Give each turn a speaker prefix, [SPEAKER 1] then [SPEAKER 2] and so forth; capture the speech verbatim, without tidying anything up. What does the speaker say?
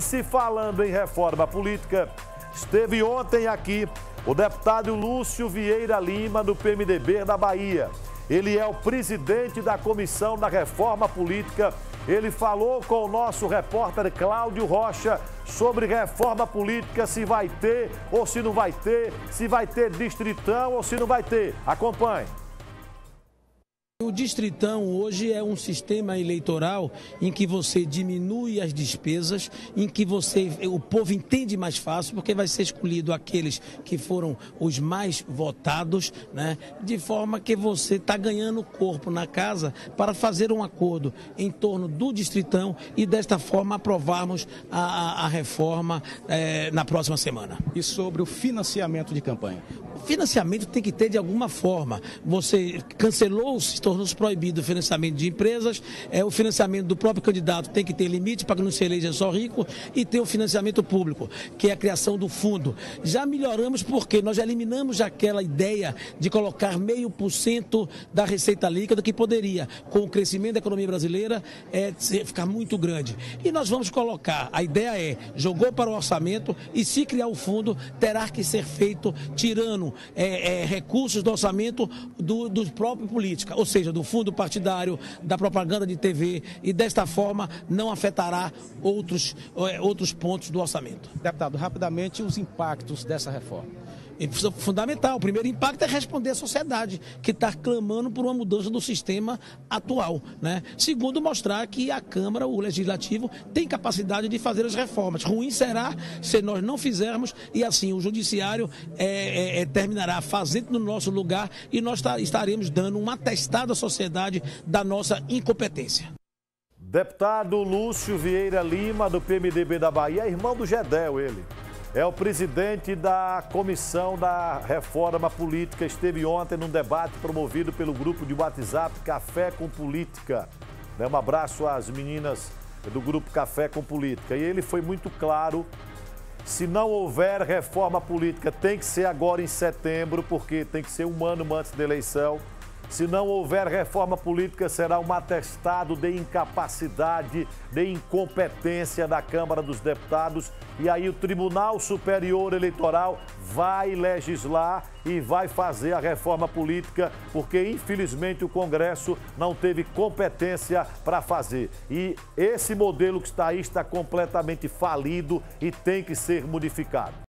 [SPEAKER 1] se falando em reforma política, esteve ontem aqui o deputado Lúcio Vieira Lima, do P M D B da Bahia. Ele é o presidente da Comissão da Reforma Política. Ele falou com o nosso repórter Cláudio Rocha sobre reforma política, se vai ter ou se não vai ter, se vai ter distritão ou se não vai ter. Acompanhe.
[SPEAKER 2] O distritão hoje é um sistema eleitoral em que você diminui as despesas, em que você, o povo entende mais fácil, porque vai ser escolhido aqueles que foram os mais votados, né? De forma que você está ganhando corpo na casa para fazer um acordo em torno do distritão e desta forma aprovarmos a, a, a reforma é, na próxima semana.
[SPEAKER 3] E sobre o financiamento de campanha?
[SPEAKER 2] O financiamento tem que ter de alguma forma. Você cancelou, se tornou-se proibido o financiamento de empresas, é, o financiamento do próprio candidato tem que ter limite para que não se eleja só rico, e ter o financiamento público, que é a criação do fundo. Já melhoramos porque nós já eliminamos aquela ideia de colocar meio por cento da receita líquida, que poderia, com o crescimento da economia brasileira, é, ficar muito grande. E nós vamos colocar, a ideia é, jogou para o orçamento e se criar o fundo, terá que ser feito tirando É, é, recursos do orçamento do, do próprio política, ou seja, do fundo partidário, da propaganda de T V, e desta forma não afetará outros, é, outros pontos do orçamento.
[SPEAKER 3] Deputado, rapidamente os impactos dessa reforma.
[SPEAKER 2] Fundamental. O primeiro impacto é responder à sociedade, que está clamando por uma mudança do sistema atual, né? Segundo, mostrar que a Câmara, o Legislativo, tem capacidade de fazer as reformas. Ruim será se nós não fizermos, e assim o Judiciário é, é, é, terminará fazendo no nosso lugar, e nós tá, estaremos dando um atestado à sociedade da nossa incompetência.
[SPEAKER 1] Deputado Lúcio Vieira Lima, do P M D B da Bahia, é irmão do Gedel, ele. É o presidente da Comissão da Reforma Política. Esteve ontem num debate promovido pelo grupo de WhatsApp Café com Política. Um abraço às meninas do grupo Café com Política. E ele foi muito claro: se não houver reforma política, tem que ser agora em setembro, porque tem que ser um ano antes da eleição. Se não houver reforma política, será um atestado de incapacidade, de incompetência da Câmara dos Deputados. E aí o Tribunal Superior Eleitoral vai legislar e vai fazer a reforma política, porque infelizmente o Congresso não teve competência para fazer. E esse modelo que está aí está completamente falido e tem que ser modificado.